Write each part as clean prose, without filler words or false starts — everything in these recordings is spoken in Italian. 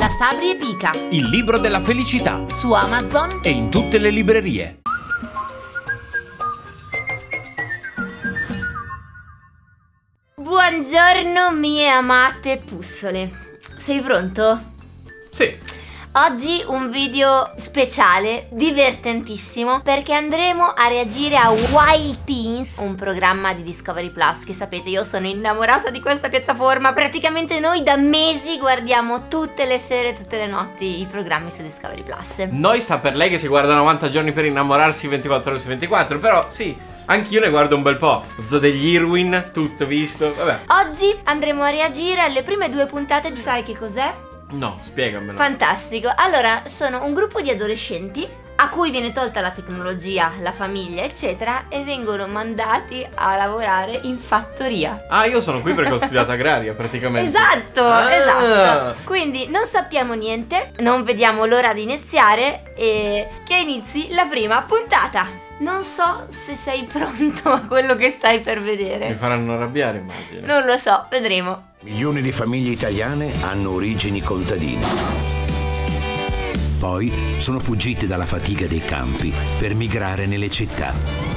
La Sabri e Pica, il libro della felicità, su Amazon e in tutte le librerie. Buongiorno mie amate puzzole. Sei pronto? Sì. Oggi un video speciale, divertentissimo, perché andremo a reagire a Wild Teens, un programma di Discovery Plus che sapete io sono innamorata di questa piattaforma. Praticamente noi da mesi guardiamo tutte le sere, tutte le notti i programmi su Discovery Plus. Noi sta per lei che si guarda 90 giorni per innamorarsi 24 ore su 24, però sì, anch'io ne guardo un bel po'. Lo Zoo degli Irwin, tutto visto, vabbè. Oggi andremo a reagire alle prime 2 puntate, tu sai che cos'è? No, spiegamelo. Fantastico. Allora, sono un gruppo di adolescenti a cui viene tolta la tecnologia, la famiglia, eccetera, e vengono mandati a lavorare in fattoria. Ah, io sono qui perché ho studiato agraria, praticamente. Esatto, esatto. Quindi non sappiamo niente, non vediamo l'ora di iniziare e che inizi la prima puntata. Non so se sei pronto a quello che stai per vedere. Mi faranno arrabbiare, immagino. Non lo so, vedremo. Milioni di famiglie italiane hanno origini contadine. Poi sono fuggiti dalla fatica dei campi per migrare nelle città.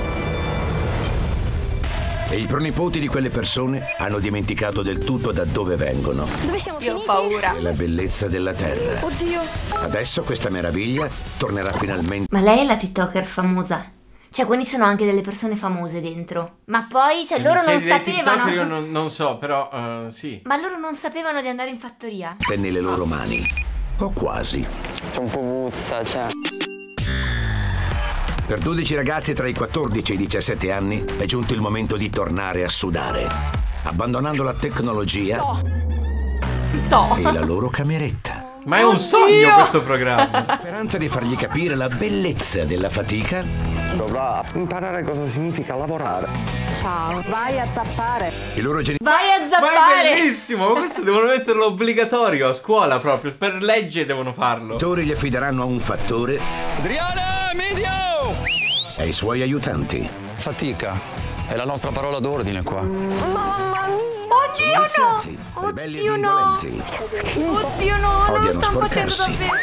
E i pronipoti di quelle persone hanno dimenticato del tutto da dove vengono. Dove siamo finiti? Ho paura. E la bellezza della terra. Oddio. Adesso questa meraviglia tornerà finalmente. Ma lei è la TikToker famosa? Cioè, quindi sono anche delle persone famose dentro. Ma poi, cioè, loro non sapevano. Io non so, però sì. Ma loro non sapevano di andare in fattoria? Nelle loro mani. O quasi. C'è un po' puzza, cioè. Per 12 ragazzi tra i 14 e i 17 anni è giunto il momento di tornare a sudare, abbandonando la tecnologia e la loro cameretta. Ma è un sogno questo programma. Speranza di fargli capire la bellezza della fatica. Dovrà imparare cosa significa lavorare. Ciao, vai a zappare. I loro genitori Vai a Ma è zappare! bellissimo, ma questo devono metterlo obbligatorio a scuola proprio, per legge devono farlo. gli affideranno a un fattore Adriana, medio! e ai suoi aiutanti. Fatica. È la nostra parola d'ordine qua. Mamma mia! Oddio Iniziati, no! ribelli e Oddio no! indolenti. Oddio no! Non lo Odiano stanno facendo sporcarsi. davvero!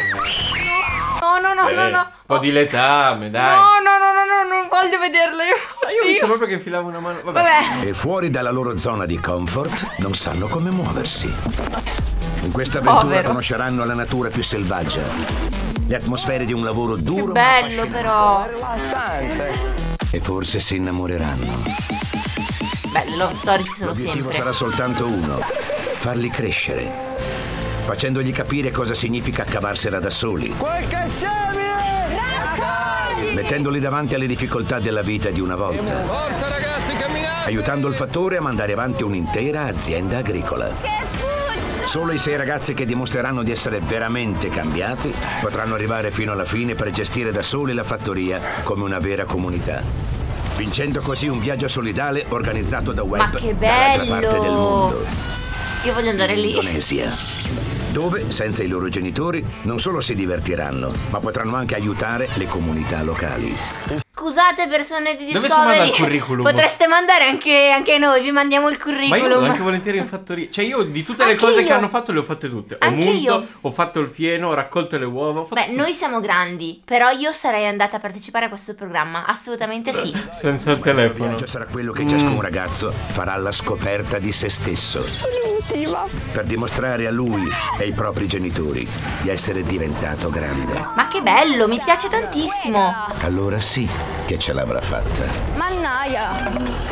No! Un po' di letame, dai. No, non voglio vederlo io! Io ho visto proprio che infilava una mano. Vabbè. Vabbè! E fuori dalla loro zona di comfort non sanno come muoversi. In questa avventura Povero. conosceranno la natura più selvaggia, le atmosfere di un lavoro duro ma Bello affascinante. però! Rilassante. E forse si innamoreranno. Beh, le love story ci sono L'obiettivo sempre. sarà soltanto uno: farli crescere, facendogli capire cosa significa cavarsela da soli, Qualche semine! mettendoli davanti alle difficoltà della vita di una volta, Forza ragazzi, camminate! aiutando il fattore a mandare avanti un'intera azienda agricola. Solo i 6 ragazzi che dimostreranno di essere veramente cambiati potranno arrivare fino alla fine per gestire da soli la fattoria come una vera comunità, vincendo così un viaggio solidale organizzato da web Ma che dall'altra parte del bello! mondo, Io voglio andare lì. Indonesia, dove senza i loro genitori non solo si divertiranno, ma potranno anche aiutare le comunità locali. Scusate persone di Dove Discovery, si manda il curriculum? potreste mandare anche noi, vi mandiamo il Ma curriculum. io vado anche volentieri in fattoria. Cioè io di tutte le Anche cose io. che hanno fatto le ho fatte tutte. Ho Anche munto, io. ho fatto il fieno, ho raccolto le uova, ho fatto Beh, tutto. noi siamo grandi, però io sarei andata a partecipare a questo programma, assolutamente sì. Senza il Il telefono. viaggio sarà quello che ciascun ragazzo farà alla scoperta di se stesso, per dimostrare a lui e ai propri genitori di essere diventato grande. Ma che bello, mi piace tantissimo. Allora sì che ce l'avrà fatta. Mannaia.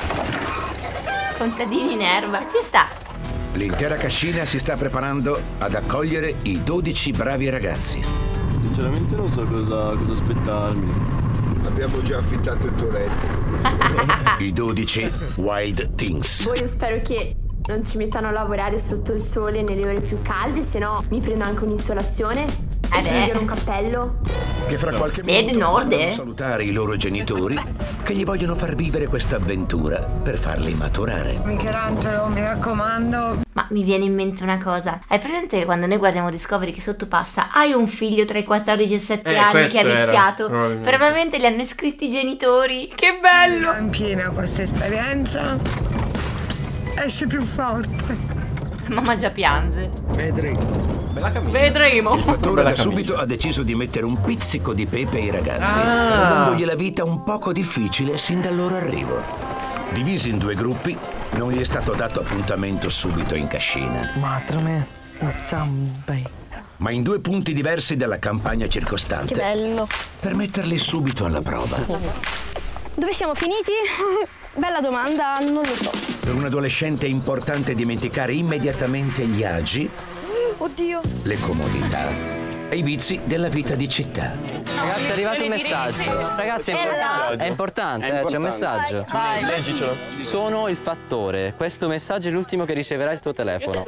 Contadini in erba, ci sta. L'intera cascina si sta preparando ad accogliere i 12 bravi ragazzi. Sinceramente non so cosa aspettarmi. Abbiamo già affittato il tuo letto. I 12 Wild Teens. Poi io spero che non ci mettano a lavorare sotto il sole nelle ore più calde, se no mi prendo anche un'insolazione. E beh. mi un cappello. Che fra qualche Vedi, minuto Nord, andranno a salutare i loro genitori che gli vogliono far vivere questa avventura per farli maturare. Michelangelo, mi raccomando. Ma mi viene in mente una cosa. Hai presente quando noi guardiamo Discovery che sotto passa hai un figlio tra i 14 e i 7 anni questo che ha era, iniziato? probabilmente. Probabilmente li hanno iscritti i genitori. Che bello! In piena questa esperienza esce più forte. Mamma già piange. Vedremo. Bella camicia. Vedremo. Il fattore Bella da camicia. subito ha deciso di mettere un pizzico di pepe ai ragazzi, rendendogli la vita un poco difficile sin dal loro arrivo. Divisi in due gruppi, non gli è stato dato appuntamento subito in cascina, ma in due punti diversi della campagna circostante. Che bello. Per metterli subito alla prova. Dove siamo finiti? Bella domanda, non lo so. Per un adolescente è importante dimenticare immediatamente gli agi, Oddio. le comodità e i vizi della vita di città. Ragazzi, è arrivato un messaggio. Ragazzi, è importante, c'è un messaggio. Vai. Leggicelo. Sono il fattore. Questo messaggio è l'ultimo che riceverà il tuo telefono.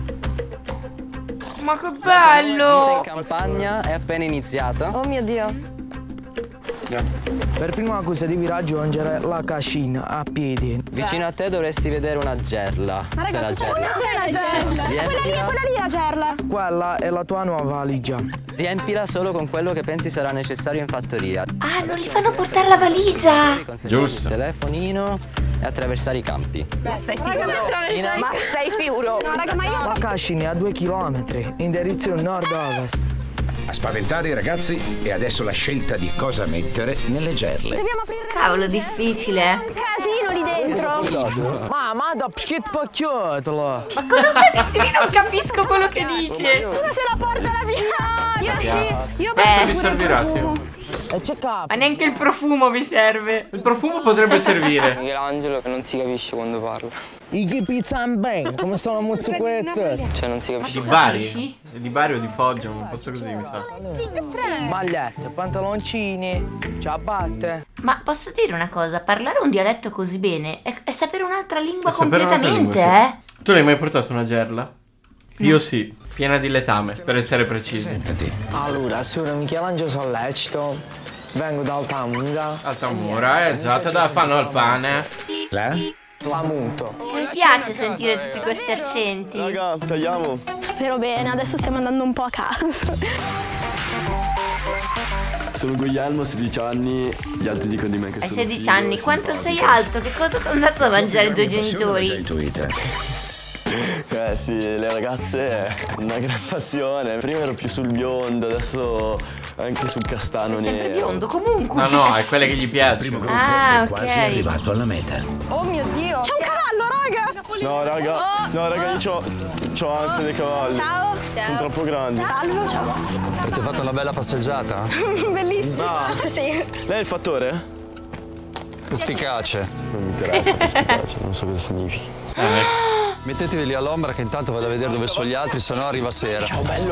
Ma che La bello! campagna è appena iniziata. Oh mio Dio. Per prima cosa devi raggiungere la cascina a piedi. Vicino a te dovresti vedere una gerla. Cos'è la gerla? Riempila, Quella lì la gerla. Quella è la tua nuova valigia. riempila solo con quello che pensi sarà necessario in fattoria. Ah, non gli fanno portare la valigia! Giusto. Il telefonino e attraversare i campi. Ma sei sicuro? Ma sei sicuro? No, raga, ma io... La cascina è a 2 chilometri, in direzione nord-ovest. A spaventare i ragazzi e adesso la scelta di cosa mettere nelle gerle. Dobbiamo aprire... Cavolo, difficile. Casino lì dentro. Ma da schit pacchiotolo. Ma cosa stai dicendo? Non capisco quello che dice. Uno se la porta la via. Io sì. Io Questo vi servirà, sì. E c'è capo. Ma neanche il profumo vi serve. Il profumo potrebbe servire. Michelangelo che non si capisce quando parla. I pizza and bang, come sono mozzuquette. Cioè non si capisce. Di Bari? Di Bari o di Foggia, un posto così mi sa. Magliette, pantaloncini, ciabatte. Ma posso dire una cosa? Parlare un dialetto così bene è sapere un'altra lingua Sapere un'altra completamente, lingua, sì. Tu l'hai mai portato una gerla? Io sì, piena di letame, per essere precisi. Sentati. Allora, sono Michelangelo Sollecito, vengo da Altamura. Altamura, esatto, da fanno al pane. Là? Tramuto. Mi piace sentire tutti questi accenti. Raga, tagliamo. Spero bene, adesso stiamo andando un po' a caso. Sono Guglielmo, 16 anni, gli altri dicono di me che Hai sono 16 figo, anni, quanto sei simpatico. alto? Che cosa ti hanno dato da mangiare i tuoi L'ho già genitori? intuita. Sì, le ragazze è una gran passione. Prima ero più sul biondo, adesso anche sul castano Sei sempre nero. biondo comunque. No, no, è quelle che gli Il primo piacciono. gruppo Ah, è quasi ok. arrivato alla meta. Oh mio Dio. C'è un cavallo, raga. No, raga, io c'ho ansia dei cavalli. Ciao. Sono troppo grandi. Salve. Ciao. Avete fatto una bella passeggiata? Bellissimo. Sì. Lei è il fattore? Perspicace. Non mi interessa, perspicace, non so cosa significa. Mettetevi lì all'ombra che intanto vado a vedere dove sono gli altri, se no arriva sera. Ciao, bello.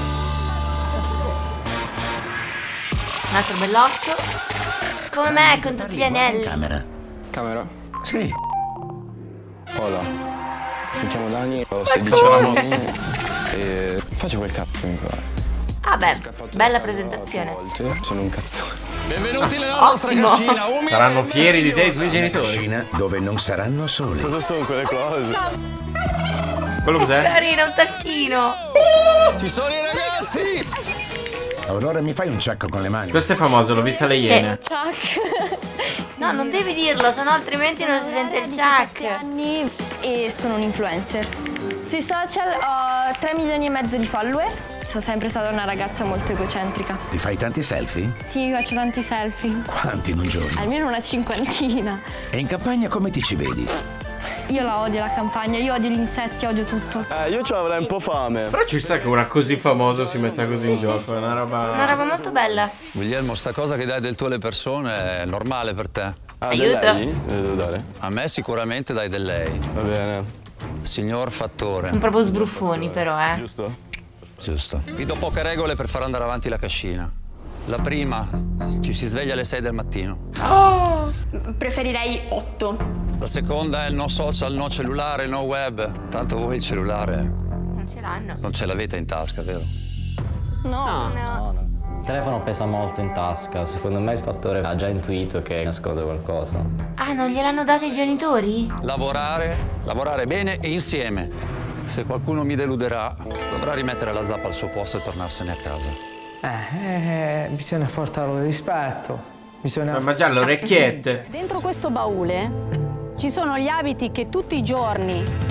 Un altro belloccio. Come me, con tutti gli anelli. Camera. Camera? Sì. Hola. Mi chiamo Dani, ho 16 anni. e faccio quel capo che mi pare. Ah beh, bella presentazione. Sono un cazzone. Benvenuti nella nostra cascina. Saranno fieri di te i tuoi genitori. Cascina dove non saranno soli. Cosa sono quelle cose? Quello cos'è? Carino, un tacchino. Ci sono i ragazzi! Aurora, mi fai un ciacco con le mani? Questo è famoso, l'ho vista alle Iene. No, non devi dirlo, sennò altrimenti non si sente il Chuck. Anni e sono un influencer. Sui social ho 3 milioni e mezzo di follower. Sono sempre stata una ragazza molto egocentrica. Ti fai tanti selfie? Sì, mi faccio tanti selfie. Quanti in un giorno? Almeno una cinquantina. E in campagna come ti ci vedi? Io la odio la campagna, io odio gli insetti, odio tutto. Io ci avrei un po' fame. Però ci sta che una così famosa si metta così in gioco, è una roba... Una roba molto bella. Guglielmo, sta cosa che dai del tuo alle persone è normale per te? Ah, Aiuto. del lei? Le devo dare. A me sicuramente dai del lei. Va bene. Signor Fattore. Sono proprio sbruffoni però, Giusto? Giusto. Vi do poche regole per far andare avanti la cascina. La prima, ci si sveglia alle 6 del mattino. Preferirei 8. La seconda è no social, no cellulare, no web. Tanto voi il cellulare Non ce l'hanno. non ce l'avete in tasca, vero? No. Il telefono pesa molto in tasca. Secondo me il fattore ha già intuito che nasconde qualcosa. Ah, non gliel'hanno dato i genitori? Lavorare bene e insieme. Se qualcuno mi deluderà, dovrà rimettere la zappa al suo posto e tornarsene a casa. Bisogna portarlo rispetto. Bisogna... Ma già le orecchiette. Dentro questo baule ci sono gli abiti che tutti i giorni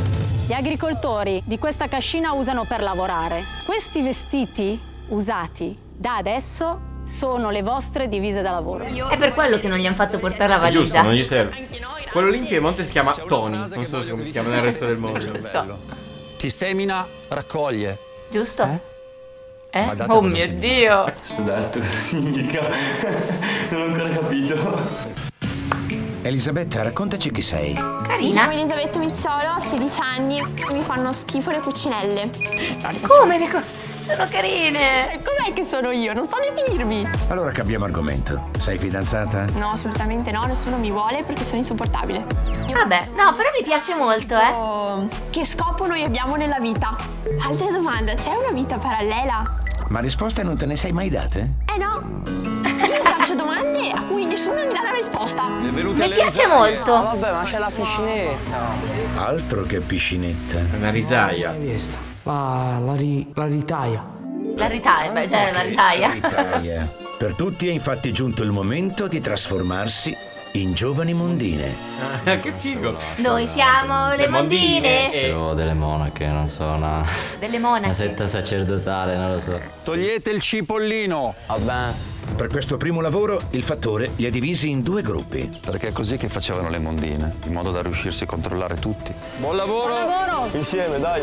Gli agricoltori di questa cascina usano per lavorare. Questi vestiti usati da adesso sono le vostre divise da lavoro. È per quello che non gli hanno fatto portare la È valigia. giusto, non gli serve. Quello lì in Piemonte si chiama Tony. Non so come si chiama nel resto del mondo. Non so. Chi semina, raccoglie. Giusto? Ma date Oh cosa mio significa? Dio! Studato, cosa significa? Non ho ancora capito. Elisabetta, raccontaci chi sei. Mi Carina. chiamo Elisabetta Mizzolo, ho 16 anni. Mi fanno schifo le cucinelle. Come le sono carine! Com'è che sono io? Non so definirmi. Allora cambiamo argomento. Sei fidanzata? No, assolutamente no, nessuno mi vuole perché sono insopportabile. Vabbè, no, però mi piace molto, Che scopo noi abbiamo nella vita? Altra domanda, c'è una vita parallela? Ma risposte non te ne sei mai date? No. Io faccio domande a cui nessuno mi dà la risposta. Mi piace molto. Vabbè, ma c'è la piscinetta. Altro che piscinetta. Una risaia. Hai visto? La ritaia. La ritaia, beh, cioè la ritaia. Italia. Per tutti è infatti giunto il momento di trasformarsi in giovani mondine. Che figo. Noi siamo le mondine. Sono delle monache, non so, una Delle monache. setta sacerdotale, non lo so. Togliete il cipollino. Vabbè. Per questo primo lavoro il fattore li ha divisi in 2 gruppi. Perché è così che facevano le mondine, in modo da riuscirsi a controllare tutti. Buon lavoro! Insieme, dai.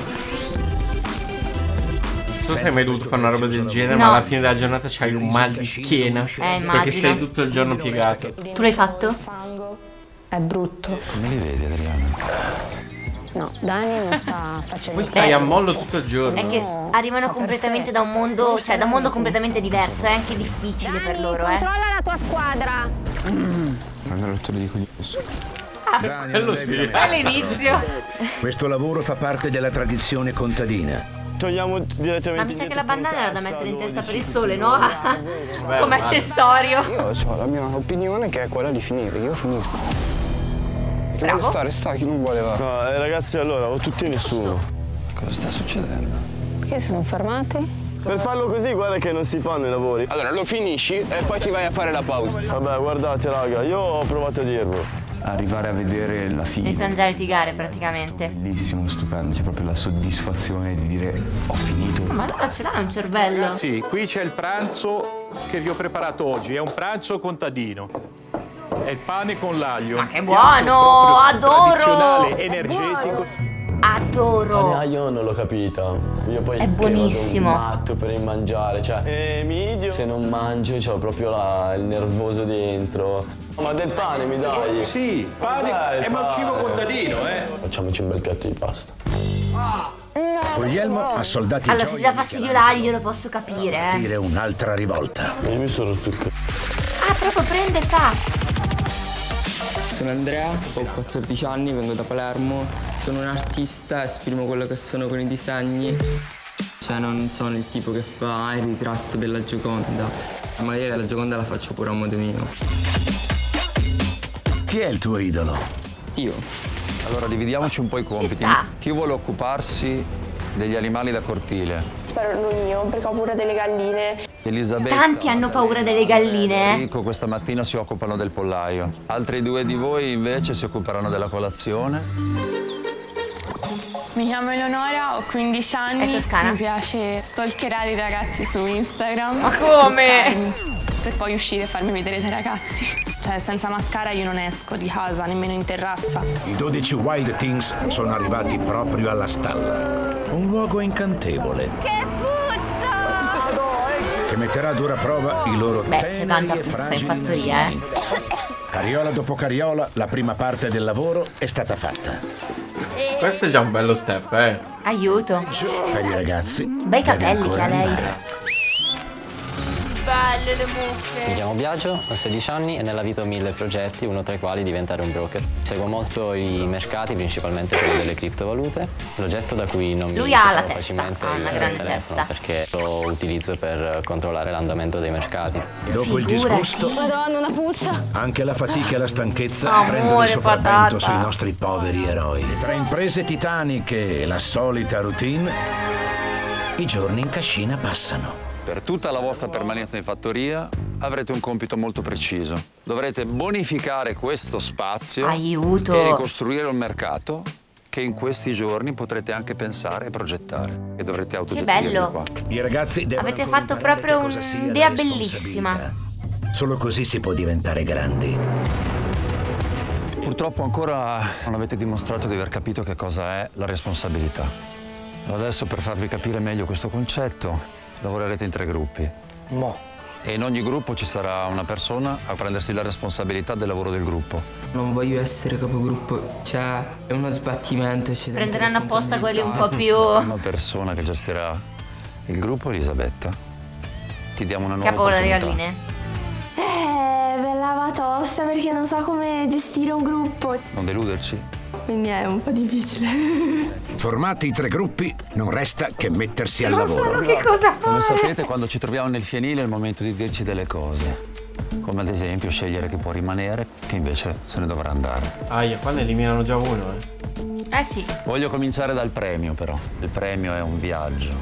Non so se hai mai dovuto fare una roba del genere, No. ma alla fine della giornata c'hai un mal di schiena. Perché immagino. stai tutto il giorno piegato. Tu l'hai fatto? È brutto. Come li vedi, Adriana? No, Dani non sta facendo. Poi stai a mollo tutto il giorno. È che arrivano completamente da un mondo, cioè da un mondo completamente diverso, è anche difficile per loro, Controlla la tua squadra. Una rottura di coglioni. Quello sì. È l'inizio. Questo lavoro fa parte della tradizione contadina. Togliamo direttamente. Ma mi sa che la bandana era da mettere in testa per il sole, no? Come accessorio. Io ho la mia opinione che è quella di finire, io finisco. Chi vuole stare sta, chi non vuole va. No, ragazzi, allora, o tutti o nessuno. Cosa sta succedendo? Perché si sono fermati? Per farlo così, guarda che non si fanno i lavori. Allora lo finisci e poi ti vai a fare la pausa. Vabbè, guardate, raga, io ho provato a dirlo. Arrivare a vedere la fine. Iniziano già a litigare praticamente. Bellissimo, stupendo, c'è proprio la soddisfazione di dire ho finito. Ma allora ce l'ha un cervello. Ragazzi, qui c'è il pranzo che vi ho preparato oggi, è un pranzo contadino. È il pane con l'aglio. Ma che buono! Adoro! Tradizionale, energetico. Adoro! Io non l'ho capita. Io poi È buonissimo. Sono matto per il mangiare, cioè. Se non mangio c'ho proprio il nervoso dentro. Ma del pane mi dai? Sì, pane, ma un cibo contadino, Facciamoci un bel piatto di pasta. Guglielmo ha soldati Allora, se ti dà fastidio l'aglio lo posso capire, dire un'altra rivolta. Io mi sono rotto il Ah, proprio prende e fa. Sono Andrea, ho 14 anni, vengo da Palermo, sono un artista, esprimo quello che sono con i disegni. Cioè non sono il tipo che fa il ritratto della Gioconda, magari la Gioconda la faccio pure a modo mio. Chi è il tuo idolo? Io. Allora dividiamoci un po' i compiti. sta. Chi vuole occuparsi degli animali da cortile? Spero non io, perché ho paura delle galline. Elisabetta. Tanti hanno paura delle galline. Enrico questa mattina si occupano del pollaio. Altri 2 di voi invece si occuperanno della colazione. Mi chiamo Eleonora, ho 15 anni. È toscana? Mi piace stalkerare i ragazzi su Instagram. Ma come? truccarmi, per poi uscire e farmi vedere dai ragazzi. Cioè, senza mascara io non esco di casa, nemmeno in terrazza. I 12 Wild Things sono arrivati proprio alla stalla. Un luogo incantevole Che puzza! che metterà a dura prova i loro Beh, c'è tanta teneri e puzza in fragili fattoria, nasini. Carriola dopo carriola, la prima parte del lavoro è stata fatta. Questo è già un bello step, Aiuto. Per i ragazzi. Bei deve capelli che ancora ha lei. andare. Belle le Mi mucche. chiamo Biagio, ho 16 anni e nella vita ho 1000 progetti, uno tra i quali diventare un broker. Seguo molto i mercati, principalmente quello delle criptovalute, progetto da cui non Lui mi ha la separo testa, facilmente ha una il grande telefono testa. perché lo utilizzo per controllare l'andamento dei mercati. Dopo il disgusto, Madonna, una puzza. anche la fatica e la stanchezza Amore, prendono il sopravvento patata. sui nostri poveri eroi. Tra imprese titaniche e la solita routine, i giorni in cascina passano. Per tutta la vostra permanenza in fattoria avrete un compito molto preciso. Dovrete bonificare questo spazio Aiuto. e ricostruire il mercato che in questi giorni potrete anche pensare e progettare, che dovrete autogestirvi bello. qua. I ragazzi devono Avete fatto proprio un'idea bellissima. Solo così si può diventare grandi. Purtroppo ancora non avete dimostrato di aver capito che cosa è la responsabilità. Adesso, per farvi capire meglio questo concetto, lavorerete in 3 gruppi. E in ogni gruppo ci sarà una persona a prendersi la responsabilità del lavoro del gruppo. Non voglio essere capogruppo, cioè è uno sbattimento. Prenderanno apposta quelli un po' più... Una persona che gestirà il gruppo, Elisabetta. Ti diamo una nuova Capo le opportunità. galline. Bella va tosta perché non so come gestire un gruppo. Non deluderci. Quindi è un po' difficile. Formati i 3 gruppi, non resta che mettersi al Non lavoro. so che cosa Come fare. sapete, quando ci troviamo nel fienile è il momento di dirci delle cose. Come ad esempio scegliere chi può rimanere, chi invece se ne dovrà andare. Aia, qua ne eliminano già uno, sì. Voglio cominciare dal premio, però. Il premio è un viaggio.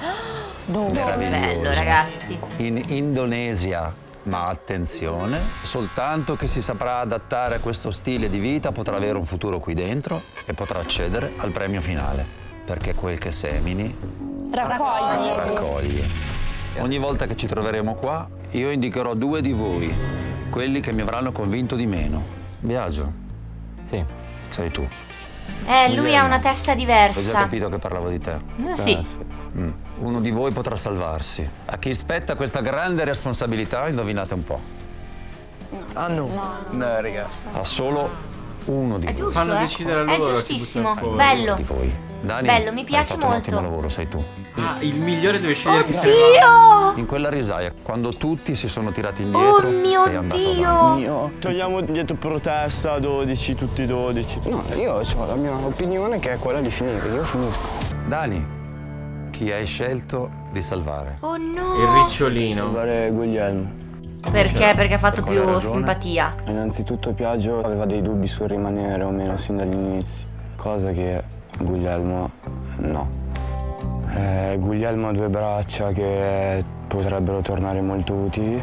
Bello, ragazzi. In Indonesia. Ma attenzione, soltanto chi si saprà adattare a questo stile di vita potrà avere un futuro qui dentro e potrà accedere al premio finale. Perché quel che semini raccogli. Ogni volta che ci troveremo qua, io indicherò 2 di voi, quelli che mi avranno convinto di meno. Biagio? Sì. Sei tu. Lui ha una testa Ho già diversa. capito che parlavo di te. Sì. Uno di voi potrà salvarsi. A chi spetta questa grande responsabilità, indovinate un po'. No, ragazzi. A solo uno di voi. giusto, Fanno decidere a È loro chi giustissimo. buttare fuori. Bello. Di voi. Dani, Bello, mi hai piace fatto un ottimo molto. lavoro, sei tu. Ah, il migliore deve scegliere chi se ne Dio! In quella risaia, quando tutti si sono tirati indietro, Oh mio sei andato Dio! avanti. Togliamo dietro protesta 12, tutti 12. No, io ho la mia opinione che è quella di finire, io finisco. Dani, chi hai scelto di salvare? Oh no! Il ricciolino. Salvare Guglielmo. Perché? Perché ha fatto Per quale più ragione? simpatia. Innanzitutto Piaggio aveva dei dubbi sul rimanere o meno sin dall'inizio, cosa che Guglielmo no. Guglielmo ha 2 braccia che potrebbero tornare molto utili.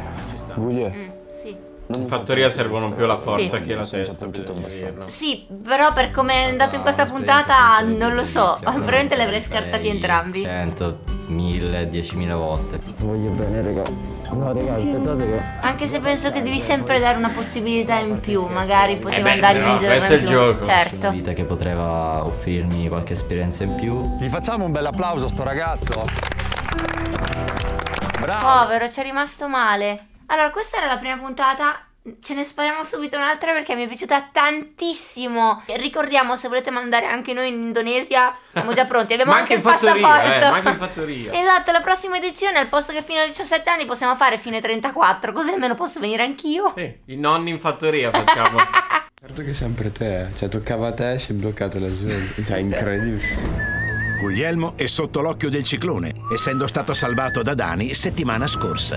Sì. In fattoria servono più la forza Sì. che la testa, bisogna dirlo. Sì, però per come è andato in questa puntata non lo so. Probabilmente li avrei scartati entrambi. 100, 1000, 10.000 volte. Voglio bene, raga. No, raga, aspettate che... Anche se penso che devi sempre dare una possibilità in più. Magari poteva dargli però un giorno questo è in il più. gioco. Certo. Vita che poteva offrirmi qualche esperienza in più. Gli facciamo un bel applauso a sto ragazzo. Bravo. Povero, ci è rimasto male. Allora, questa era la prima puntata. Ce ne spariamo subito un'altra perché mi è piaciuta tantissimo. Ricordiamo, se volete mandare anche noi in Indonesia, siamo già pronti. Abbiamo Ma anche il in fattoria, passaporto. ma anche in fattoria. Esatto, la prossima edizione, al posto che fino a 17 anni, possiamo fare fino ai 34. Così almeno posso venire anch'io. Sì, i nonni in fattoria facciamo. Certo che sempre te, cioè toccava a te e si è bloccato la sua. Cioè, incredibile. Guglielmo è sotto l'occhio del ciclone, essendo stato salvato da Dani settimana scorsa.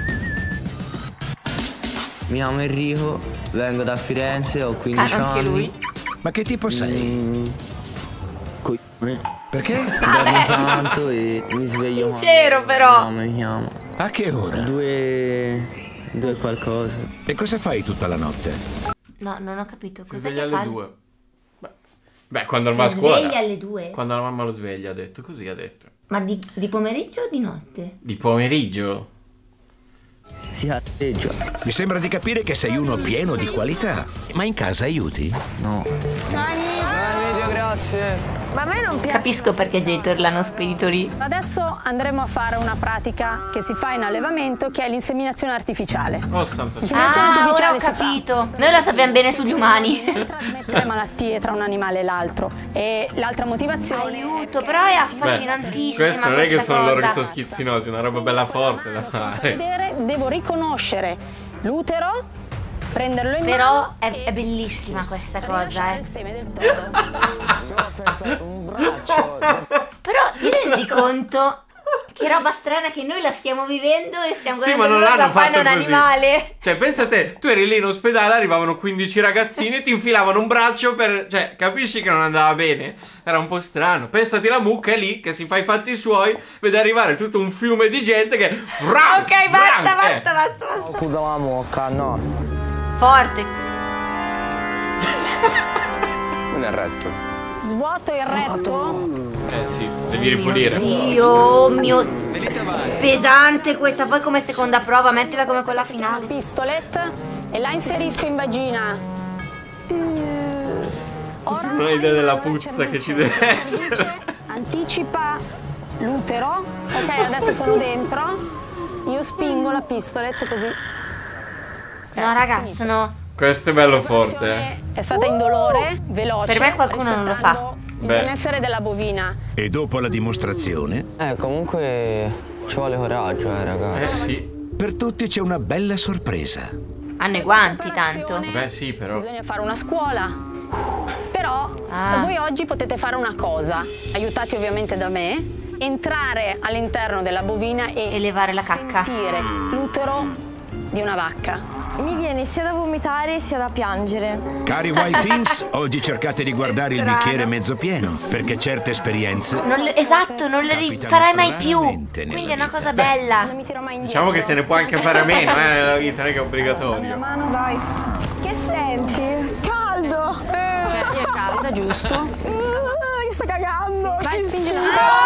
Mi chiamo Enrico, vengo da Firenze, ho 15 anche anni. lui. Ma che tipo sei? Coglione. Perché? Dormo santo e mi sveglio quando Sincero, però. mi chiamo. A che ora? 2 qualcosa. E cosa fai tutta la notte? No, non ho capito. Si Cos'è sveglia che fa? alle 2. Beh, quando va a Si scuola. sveglia alle 2? Quando la mamma lo sveglia, ha detto. Così ha detto. Ma di pomeriggio o di notte? Di pomeriggio. Si atteggia. Mi sembra di capire che sei uno pieno di qualità. Ma in casa aiuti? No. Video, grazie. Ma a me non piace. Capisco perché Jator l'hanno spedito lì. Adesso andremo a fare una pratica che si fa in allevamento, che è l'inseminazione artificiale. Oh, santo cielo. L'inseminazione Ah, ora artificiale ho si fa capito. Noi la sappiamo bene sugli umani. per trasmettere malattie tra un animale e l'altro. E l'altra motivazione. Aiuto, però è affascinantissima. Questo non è che questa sono loro che cosa. sono schizzinosi, è una roba bella forte da Senza fare. vedere, devo riconoscere l'utero, prenderlo in Però mano. è bellissima questa cosa, Il seme del toro. Però ti rendi conto che roba strana che noi la stiamo vivendo e stiamo Sì, ma guardando non loro che l'hanno la fanno fatto un così. animale. Cioè, pensa a te, tu eri lì in ospedale, arrivavano 15 ragazzini e ti infilavano un braccio per... Cioè, capisci che non andava bene? Era un po' strano. Pensati la mucca è lì, che si fa i fatti suoi, vede arrivare tutto un fiume di gente che... Ok, basta. Scusa la mocca, no. Forte. Non è retto. Svuoto il retto. Sì, devi ripulire. Dio mio, pesante questa. Poi come seconda prova, mettila come quella finale. Pistolet e la inserisco in vagina. Non ho idea della puzza che ci deve essere. Anticipa l'utero. Ok, adesso sono dentro. Io spingo la pistolet così. No raga, sono... Questo è bello forte. È stata indolore, veloce. Per me qualcuno non lo fa. Il benessere della bovina. E dopo la dimostrazione? Comunque ci vuole coraggio, ragazzi. Sì. Per tutti c'è una bella sorpresa. Hanno i guanti tanto. Beh sì, però. Bisogna fare una scuola. Però voi oggi potete fare una cosa, aiutati ovviamente da me, entrare all'interno della bovina e levare la cacca. Sentire l'utero di una vacca. Mi viene sia da vomitare sia da piangere. Cari Wild Teens, oggi cercate di guardare il bicchiere mezzo pieno, perché certe esperienze... Esatto, non le rifarai mai più. Quindi è una cosa bella. Non mi tiro mai indietro. Diciamo che se ne può anche fare a meno, nella vita, non è che è obbligatorio. La mano, dai. Che senti? Caldo. È calda, giusto. Mi sta cagando. Vai, spingi la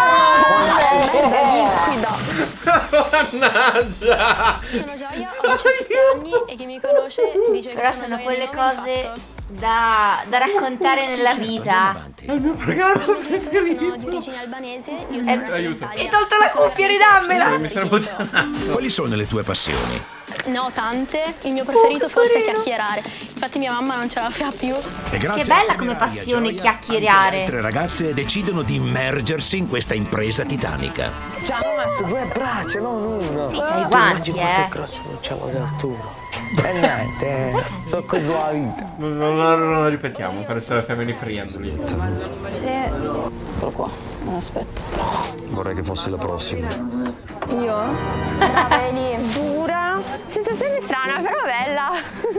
Mannaggia. Sono Gioia, ho 17 anni e chi mi conosce dice Però che sono Gioia quelle di nome, cose da raccontare nella vita. È il mio programma preferito. Sono di origine albanese, io sono nata in Aiuto. Italia. Hai tolto la cuffia, ridammela. Mi sono emozionato. Quali sono le tue passioni? Ne ho tante, il mio preferito forse è chiacchierare. Infatti mia mamma non ce la fa più. E grazie Che bella a come Maria passione Gioia, chiacchierare. altre ragazze decidono di immergersi in questa impresa titanica. Ci hanno messo 2 braccia, non uno. Sì, c'hai i guanti, C'è l'Arturo. E niente, so così la vita. Non lo ripetiamo per essere family friendly. Sì. Eccolo qua, aspetta. Vorrei che fossi la prossima. Io? Brava Eli, dura. Sensazione strana, però bella.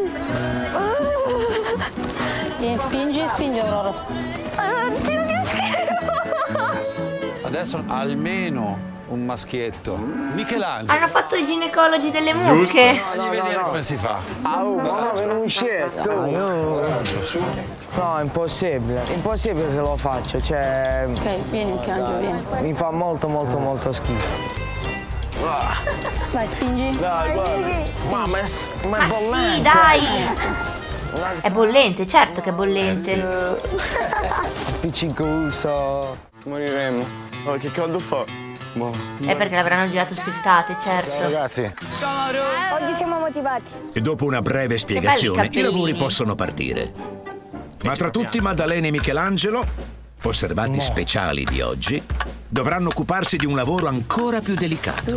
Vieni, spingi, Aurora. Adesso almeno un maschietto. Michelangelo. Hanno fatto i ginecologi delle mucche. Fammi vedere come si fa. Ma per un scelto. No, è impossibile. Impossibile che lo faccio. Cioè. Ok, vieni, Michelangelo, vieni. Mi fa molto schifo. Vai, spingi. Dai, guarda. Ma è Ma bollente. sì, dai. È bollente, certo che è bollente. Appiccicoso. Moriremo. Oh, che caldo fa. È perché l'avranno girato quest'estate, certo. Ragazzi, Oggi siamo motivati. E dopo una breve spiegazione, i cappellini. lavori possono partire. Ma tra tutti Maddalena e Michelangelo, osservati speciali di oggi, dovranno occuparsi di un lavoro ancora più delicato.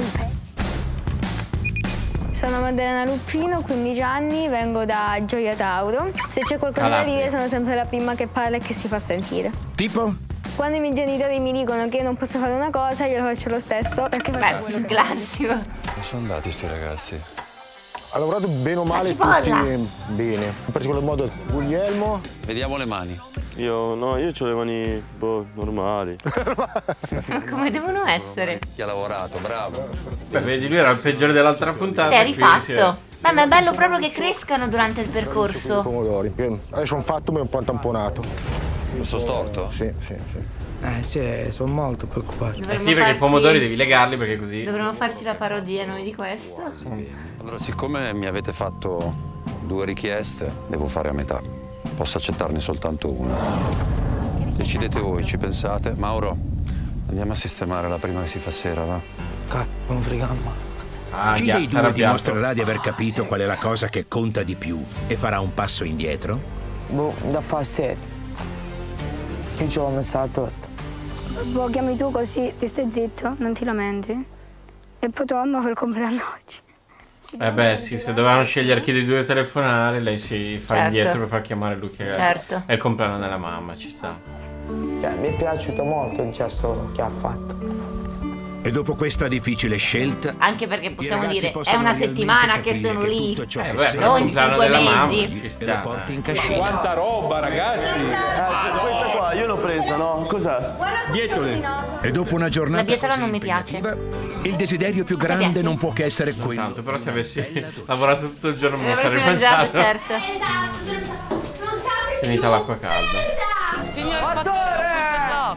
Sono Maddalena Luppino, 15 anni, vengo da Gioia Tauro. Se c'è qualcosa da Calabria. dire sono sempre la prima che parla e che si fa sentire. Tipo? Quando i miei genitori mi dicono che io non posso fare una cosa, io lo faccio lo stesso perché faccio quello Beh, che classico. Come sono andati sti ragazzi? ha lavorato bene o male cipolla. tutti bene. In particolar modo Guglielmo. Vediamo le mani. Io ho le mani normali. Ma come devono essere? Chi ha lavorato, bravo. Beh, vedi, lui era il peggiore dell'altra puntata. Si è quindi rifatto. Beh, ma è bello proprio che crescano durante il percorso. Pomodori, che adesso un fatto mi è un po' tamponato. Lo so storto? Sì. Sì, sono molto preoccupato. Eh sì, perché i pomodori devi legarli perché così. Dovremmo farci la parodia noi di questo. Allora, siccome mi avete fatto 2 richieste, devo fare a metà. Posso accettarne soltanto una. Decidete voi, ci pensate? Mauro, andiamo a sistemare la prima che si fa sera, va? Cazzo, non fregamma. Chi dei due dimostrerà di aver capito qual è la cosa che conta di più e farà un passo indietro? Boh, da fastidio. Io ci ho messo la torta. Lo chiami tu così ti stai zitto, non ti lamenti. E poi tua mamma fa il compleanno oggi. Eh beh sì, se dovevano scegliere chi dei due telefonare, lei si fa Certo. indietro per far chiamare lui che Certo. è il compleanno della mamma, ci sta. Cioè, mi è piaciuto molto il gesto che ha fatto. E dopo questa difficile scelta, Anche perché possiamo I ragazzi dire, è possono una realmente settimana che capire sono che lì, tutto ciò che beh, serve il non compleanno 5 della mamma, mesi. ci e la sta. porti in cascina. Quanta roba, ragazzi! Questa qua io l'ho presa, no? Cos'è? Dietole. E dopo una La giornata dietola così non mi piace. impegnativa, il desiderio più grande piace? non può che essere quello. Tanto, però se avessi lavorato tutto il giorno me lo sarei L'avresti mangiato, mangiato. certo. Finita l'acqua calda. Signor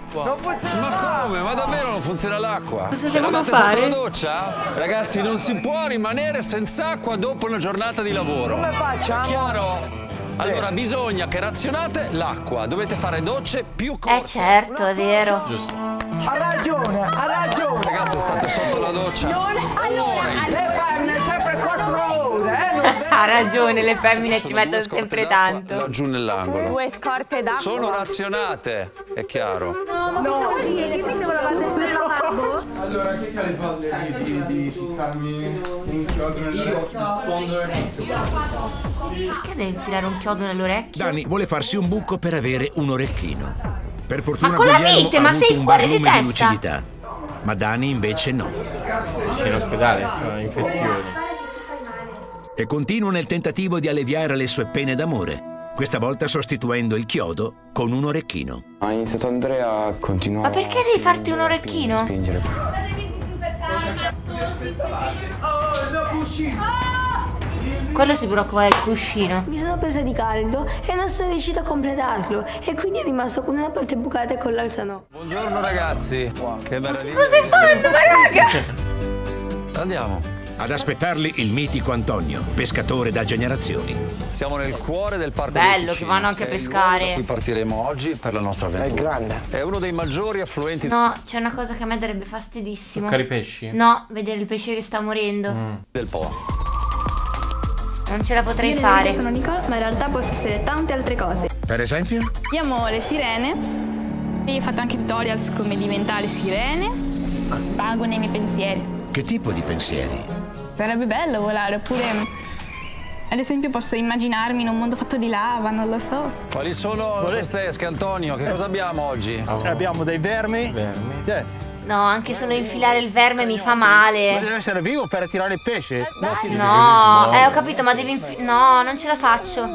Ma come? Ma davvero non funziona l'acqua? Cosa devono Eravate fare? sotto la doccia? Ragazzi, non si può rimanere senza acqua dopo una giornata di lavoro. Come facciamo? È chiaro? Allora bisogna che razionate l'acqua. Dovete fare docce più corte. Certo, è vero. Giusto. Ha ragione, ha ragione. Ragazzi, state sotto la doccia. Le femmine sempre 4 ore, Ha ragione, le femmine ci mettono sempre tanto. Laggiù nell'angolo. 2 scorte d'acqua. Sono razionate, è chiaro. No, ma cosa vuol dire? Che quindi volevate fare il lavabo? Allora, che cade il palle di ficcarmi un chiodo nell'orecchio? Perché devi infilare un chiodo nell'orecchio? Dani vuole farsi un buco per avere un orecchino. Per fortuna Ma con la Guglielmo vite, ha ma avuto sei un fuori di barlume di testa. lucidità. Ma Dani invece no. C'è in ospedale, infezioni. E continua nel tentativo di alleviare le sue pene d'amore, questa volta sostituendo il chiodo con un orecchino. Ha iniziato Andrea a continuare. Ma perché devi farti un orecchino? Spingere. Quello si preoccupa del cuscino. Mi sono presa di caldo e non sono riuscita a completarlo. E quindi è rimasto con una parte bucata e con l'altra no. Buongiorno ragazzi. Che meraviglia. Cosa hai fatto, ma raga? Andiamo. Ad aspettarli il mitico Antonio, pescatore da generazioni. Siamo nel cuore del parco Bello, dei Ticini, che vanno anche a è il pescare. luogo da cui partiremo oggi per la nostra avventura. È grande. È uno dei maggiori affluenti No, c'è una cosa che a me darebbe fastidissimo. Toccare i pesci? No, vedere il pesce che sta morendo. del Po. Non ce la potrei Io nella fare. vita sono Nicole, ma in realtà posso essere tante altre cose. Per esempio? Io amo le sirene. Io ho fatto anche tutorials come diventare sirene. Vago nei miei pensieri. Che tipo di pensieri? Sarebbe bello volare, oppure ad esempio posso immaginarmi in un mondo fatto di lava, non lo so. Quali sono queste esche, Antonio? Che cosa abbiamo oggi? Abbiamo dei vermi. No, anche solo infilare il verme mi fa male. Deve essere vivo per attirare il pesce. No, ho capito, ma devi no, non ce la faccio.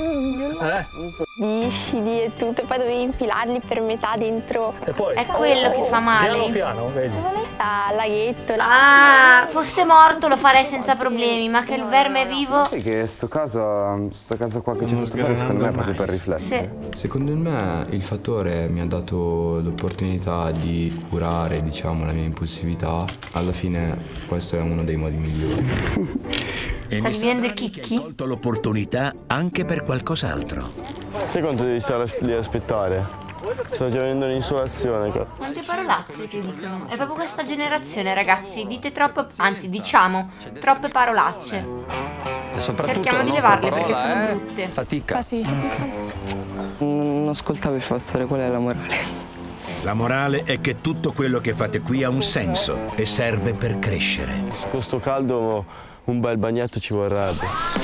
Viscidi e tutto, e poi dovevi infilarli per metà dentro. E poi? È quello che fa male. Piano, vedi. Laghetto. Ah, fosse morto lo farei senza problemi, ma che il verme è vivo. Sai che sto caso qua che ci hai fatto fare secondo me è proprio per riflettere. Sì. Secondo me il fattore mi ha dato l'opportunità di curare, diciamo, la mia impulsività. Alla fine questo è uno dei modi migliori. E Sta diventando chicchi? ha colto l'opportunità anche per qualcos'altro. Sai quanto devi stare lì a aspettare? Sto già venendo un'insolazione qua. Quante parolacce che dicono. È proprio questa generazione, ragazzi. Dite troppe, anzi diciamo troppe parolacce. E soprattutto Cerchiamo la di nostra levarle perché parola sono è brutte. fatica. Non ascoltavo il fattore, qual è la morale? La morale è che tutto quello che fate qui ha un senso e serve per crescere. Con sto caldo un bel bagnetto ci vorrebbe.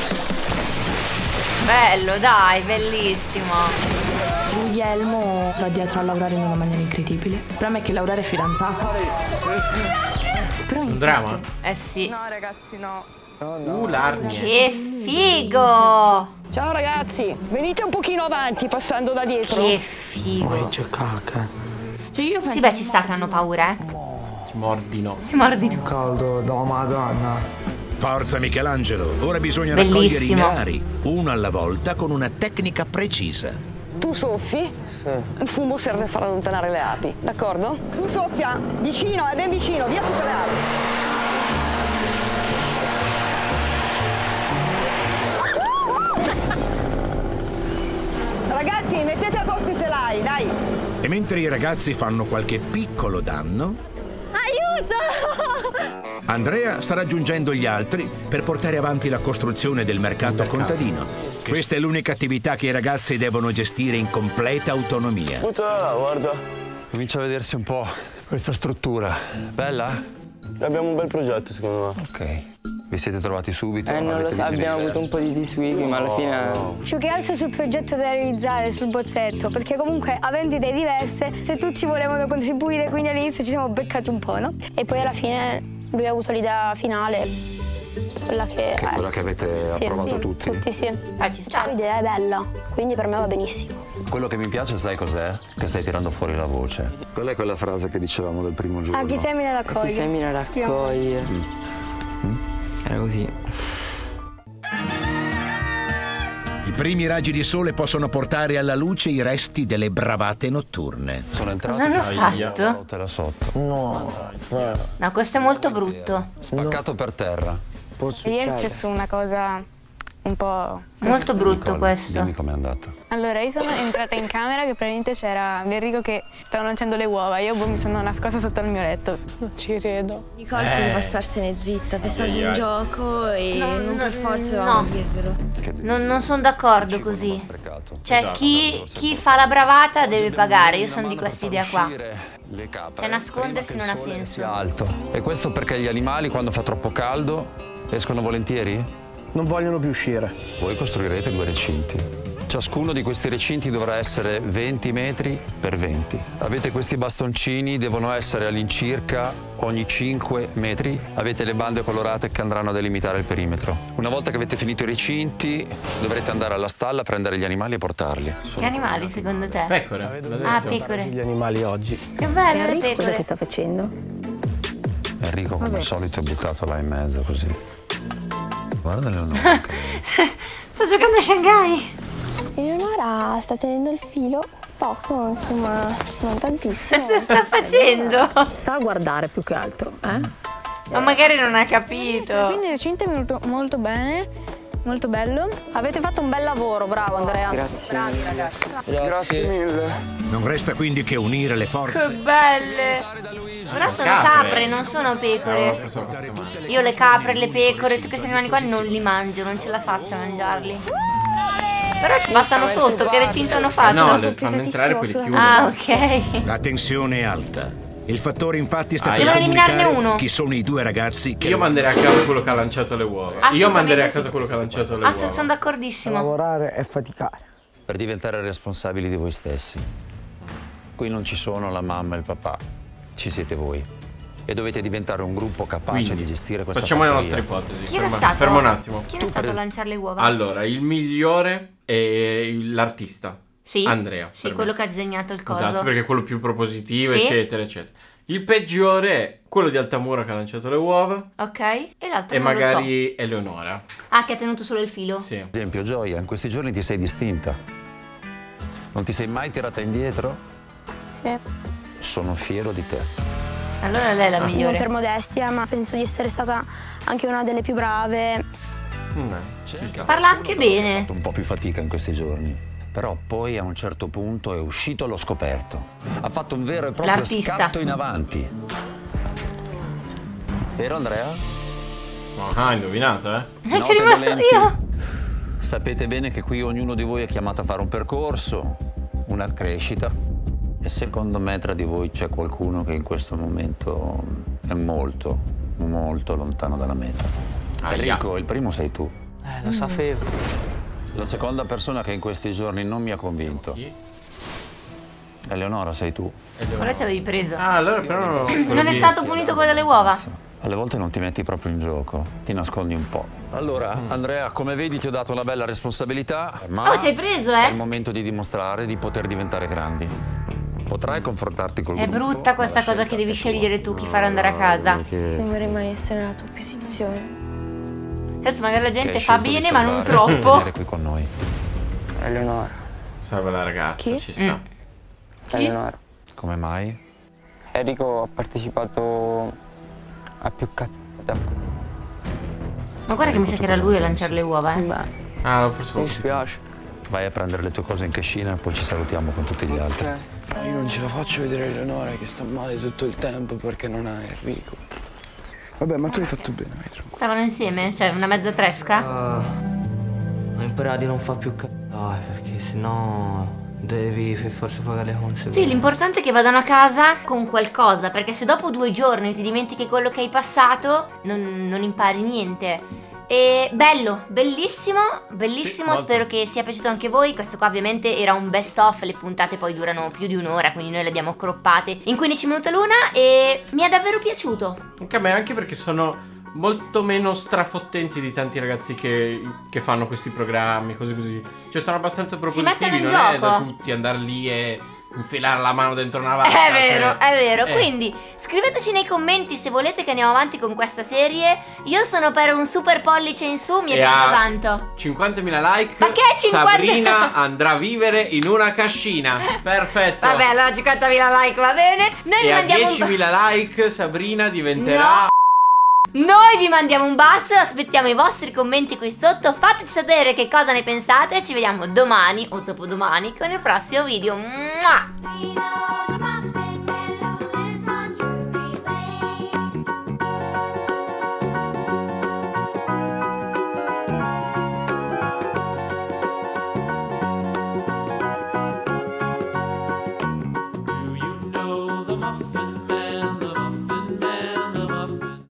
Bello, dai, bellissimo. Guglielmo va dietro a lavorare in una maniera incredibile. Il problema è che Laura è fidanzata. Però Un insiste. dramma? Eh sì. No ragazzi, no. L'arnie. Che figo! Ciao ragazzi, venite un pochino avanti passando da dietro. Che figo. C'è cacca. Cioè io penso Sì, beh, ci sta che hanno paura, eh. Ci mordino. Ci mordino. Caldo da Madonna. Forza Michelangelo, ora bisogna Bellissimo. raccogliere i melari, uno alla volta con una tecnica precisa. Tu soffi, il fumo serve a far allontanare le api, d'accordo? Tu soffia, vicino, è ben vicino, via tutte le api. Ragazzi, mettete a posto i telai, dai! E mentre i ragazzi fanno qualche piccolo danno, Aiuto! Andrea sta raggiungendo gli altri per portare avanti la costruzione del mercato contadino. Questa è l'unica attività che i ragazzi devono gestire in completa autonomia. Guarda. Comincia a vedersi un po' questa struttura. Bella? Abbiamo un bel progetto secondo me. Ok. Vi siete trovati subito? Non lo Avete so, visioni abbiamo avuto un po' di disguidi, ma alla fine... Più che altro sul progetto da realizzare, sul bozzetto, perché comunque avendo idee diverse, se tutti volevano contribuire, quindi all'inizio ci siamo beccati un po', no? E poi alla fine lui ha avuto l'idea finale, quella che... Che è quella che avete approvato tutti? Tutti, sì. Ci sta. L'idea è bella, quindi per me va benissimo. Quello che mi piace, sai cos'è? Che stai tirando fuori la voce. Qual è quella frase che dicevamo del primo giorno? A chi semina raccoglie. Chi semina raccoglie. Era così. I primi raggi di sole possono portare alla luce i resti delle bravate notturne. Sono entrato Cosa hanno fatto? là sotto. No, questo è molto brutto. Spaccato per terra. Ieri è successo una cosa un po'... Molto brutto questo. Dimmi com'è andata. Allora, io sono entrata in camera che praticamente c'era Enrico che stava lanciando le uova. Io mi sono nascosta sotto il mio letto. Non ci credo. Nicole poteva starsene zitta, pensava un gioco e non per forza dovevamo dirvelo. Non sono d'accordo così. Cioè, chi fa la bravata deve pagare. Io sono di questa idea qua. Cioè, nascondersi non ha senso. Alto. E questo perché gli animali, quando fa troppo caldo, escono volentieri? Non vogliono più uscire. Voi costruirete 2 recinti. Ciascuno di questi recinti dovrà essere 20 metri per 20. Avete questi bastoncini, devono essere all'incirca ogni 5 metri. Avete le bande colorate che andranno a delimitare il perimetro. Una volta che avete finito i recinti, dovrete andare alla stalla a prendere gli animali e portarli. Che animali secondo te? Pecore. Ah, pecore. Gli animali oggi. Che bello le Enrico, pecore. cosa che sta facendo? Enrico, come al solito, è buttato là in mezzo così. Guarda Leonora. Sto giocando a Shanghai. Eleonora sta tenendo il filo poco, insomma, non tantissimo. Cosa sta facendo? Sta a guardare più che altro, Ma magari non ha capito. Quindi il recinto è venuto molto bene, molto bello. Avete fatto un bel lavoro, bravo Andrea. Grazie. Bravi ragazzi. Grazie mille. Non resta quindi che unire le Che forze. belle. Però sono capre, non sono pecore. Io le capre, le pecore, tutti questi animali qua non li mangio, non ce la faccio a mangiarli. Però ci passano sotto, che recinto hanno fatto? No, le fanno entrare poi li chiudono. Ah, ok. La tensione è alta. Il fattore infatti sta per Devono eliminarne comunicare uno. chi sono i 2 ragazzi che... Io manderei a casa quello che ha lanciato le uova. Io manderei a casa quello che ha lanciato le uova. Sono d'accordissimo. Lavorare e faticare. Per diventare responsabili di voi stessi. Qui non ci sono la mamma e il papà, ci siete voi. E dovete diventare un gruppo capace Quindi, di gestire questa facciamo la fattoria. nostra ipotesi. Chi era stato? Fermo un attimo. Chi era stato a lanciare le uova? Allora, il migliore è l'artista. Sì. Andrea. Sì, quello che ha disegnato il coso. Esatto, perché è quello più propositivo, Sì. eccetera, eccetera. Il peggiore è quello di Altamura che ha lanciato le uova. Ok. E l'altro E non magari lo so. Eleonora. Ah, che ha tenuto solo il filo? Sì. Ad esempio, Gioia, in questi giorni ti sei distinta. Non ti sei mai tirata indietro? Sì. Sono fiero di te. Allora lei è la Non migliore. per modestia, ma penso di essere stata anche una delle più brave. Ci sta. Parla anche bene. Ho fatto un po' più fatica in questi giorni. Però poi a un certo punto è uscito allo scoperto. Ha fatto un vero e proprio L'artista. scatto in avanti. Vero Andrea? Ah, indovinato, eh? Non ci Note rimasto dolenti. io. Sapete bene che qui ognuno di voi è chiamato a fare un percorso, una crescita. E secondo me tra di voi c'è qualcuno che in questo momento è molto, molto lontano dalla meta. Enrico, il primo sei tu. Lo sapevo. La seconda persona che in questi giorni non mi ha convinto. Eleonora, sei tu. Ora ci avevi preso. Ah, allora però Non è stato punito quello delle uova? Alle volte non ti metti proprio in gioco, ti nascondi un po'. Allora, Andrea, come vedi ti ho dato una bella responsabilità, ma Oh, ci hai preso, è eh? il momento di dimostrare di poter diventare grandi. Potrai confrontarti col È gruppo. brutta questa cosa che devi scegliere tu chi far andare a casa. Non vorrei mai essere nella tua posizione. Adesso magari la che hai gente fa scelto di bene, ma non salvare e troppo. venire qui con noi. Eleonora. Salva la ragazza, Chi? ci sta. Eleonora. Come mai? Enrico ha partecipato a più cazzate. Ma guarda che mi sa che era lui a lanciare le uova, eh. Ah, forse Mi spiace. Vai a prendere le tue cose in cascina e poi ci salutiamo con tutti gli altri. Io non ce la faccio vedere Eleonora che sta male tutto il tempo perché non ha Enrico. Vabbè, ma tu hai fatto bene, vai tranquillo. Stavano insieme? Cioè, una mezza tresca? Ho imparato di non far più cazzate perché sennò devi per forza pagare le conseguenze. Sì, l'importante è che vadano a casa con qualcosa, perché se dopo 2 giorni ti dimentichi quello che hai passato, non impari niente. E bello, bellissimo, bellissimo, Sì, molto. spero che sia piaciuto anche a voi. Questo qua ovviamente era un best of, le puntate poi durano più di un'ora, quindi noi le abbiamo croppate in 15 minuti l'una e mi è davvero piaciuto. Anche a me, anche perché sono molto meno strafottenti di tanti ragazzi che fanno questi programmi, cose così. Cioè sono abbastanza propositivi, mettono in non è da gioco. tutti andare lì e infilare la mano dentro una vacca. È vero, è vero. Quindi scriveteci nei commenti se volete che andiamo avanti con questa serie. Io sono per un super pollice in su, mi è piaciuto tanto. 50.000 like. Ma che 50? Sabrina andrà a vivere in una cascina. Perfetto. Vabbè, allora 50.000 like va bene. Noi vi E a mandiamo 10.000 like Sabrina diventerà... Noi vi mandiamo un bacio, aspettiamo i vostri commenti qui sotto, fateci sapere che cosa ne pensate, ci vediamo domani o dopodomani con il prossimo video. Mua!